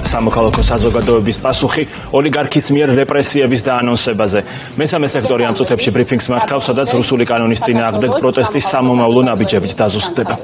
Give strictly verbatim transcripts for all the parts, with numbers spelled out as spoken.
სამოქალაქო საზოგადოების პასუხი ოლიგარქის მიერ რეპრესიების დაანონსებაზე. მესამე სექტორი ამ წუთებში ბრიფინგს მართავს, სადაც რუსული კანონის წინააღმდეგ პროტესტის სამომავლო ნაბიჯებით დაზუსტდება.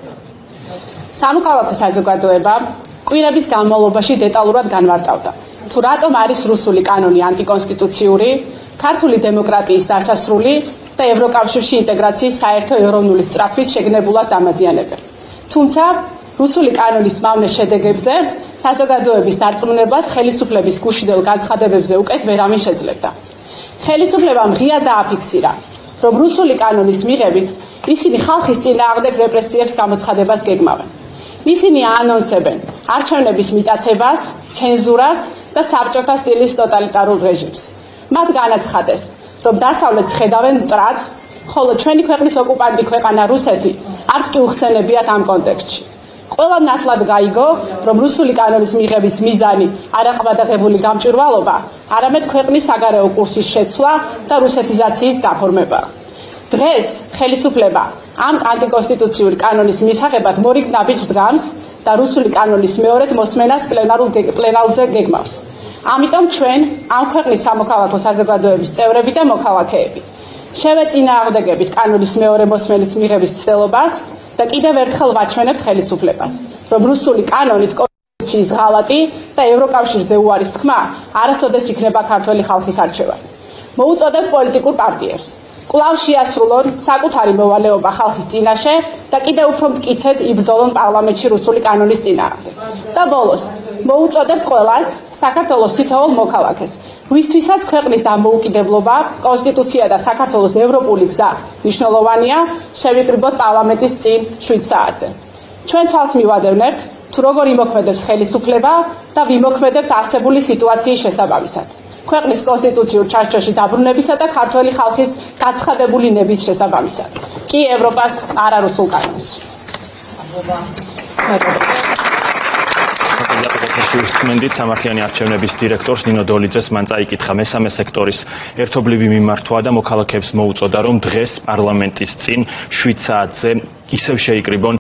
სამოქალაქო საზოგადოება კვირების განმავლობაში დეტალურად განმარტავდა, თუ რატომ არის რუსული კანონი ანტიკონსტიტუციური, ქართული დემოკრატიის დასასრული და ევროკავშირში ინტეგრაციის საერთო ეროვნული სწრაფვის შეგნებულად დამაზიანებელი. თუმცა რუსული კანონის მავნე შედეგებზე საზოგადოების დარწმუნებას ხელისუფლების გუშინდელ განცხადებებზე უკეთ ვერავინ შეძლებდა. ხელისუფლებამ ღია დააფიქსირა, რომ რუსული კანონის მიღებით ისინი ხალხის წინააღმდეგ რეპრესიებს გამოცხადებას გეგმავენ. ისინი აანონსებენ არჩევნების მიტაცებას, ცენზურას და საბჭოთა სტილის ტოტალიტარულ რეჟიმს. მათ განაცხადეს, რომ დასავლეთს ხედავენ მტრად, ხოლო ჩვენი ქვეყნის ოკუპანტი ქვეყანა რუსეთი არც კი უხსენებიათ ამ კონტექსტში. ყველამ ნათლად გაიგო, რომ რუსული კანონის მიღების მიზანი არაყვადაღებული გამჭვირვალობა, არამედ ქვეყნის საგარეო კურსის შეცვლა და რუსეთიზაციის გაფორმებაა. დღეს ხელისუფლება ამ ანტიკონსტიტუციური კანონის მისაღებად მორიგ ნაბიჯს დგამს და რუსული კანონის მეორედ მოსმენას პლენარზე გეგმავს. ამიტომ ჩვენ ამ ქვეყნის სამოქალაქო საზოგადოების წევრები და მოქალაქეები შევეწინააღმდეგებით კანონის მეორე მოსმენით მიღების ცდილობას და კიდევ ერთხელ ვაჩვენებთ ხელისუფლებას, რომ რუსული კანონით კონსტიტუციის ღალატი და ევროკავშირზე უარის თქმა არასოდეს იქნება ქართველი ხალხის არჩევანი. მოუწოდებთ პოლიტიკურ პარტიებს კვლავ შეასრულონ საკუთარი მოვალეობა ხალხის წინაშე და კიდევ უფრო მტკიცედ იბრძოლონ პარლამენტში რუსული კანონის წინააღმდეგ. და ბოლოს მოუწოდებთ ყველას საქართველოს თითოეულ მოქალაქეს, ვისთვისაც ქვეყნის დამოუკიდებლობა, კონსტიტუცია და საქართველოს ევროპული გზა მნიშვნელოვანია, შევიკრიბოთ პარლამენტის წინ შვიდ საათზე. ჩვენ თვალს მივადევნებთ, თუ როგორ იმოქმედებს ხელისუფლება და ვიმოქმედებთ არსებული სიტუაციის შესაბამისად. ქვეყნის კონსტიტუციურ ჩარჩოში დაბრუნებისა და ქართველი ხალხის გაცხადებული ნების შესაბამისად. კი ევროპას არარუსულ კანონს. ვთქმენდით სამართლიანი არჩევნების დირექტორს ნინო დოლიძეს მან წაიკითხა მესამე სექტორის ერთობლივი მიმართვა და მოქალაქეებს მოუწოდა, რომ დღეს პარლამენტის წინ შვიდ საათზე ისევ შეიკრიბონ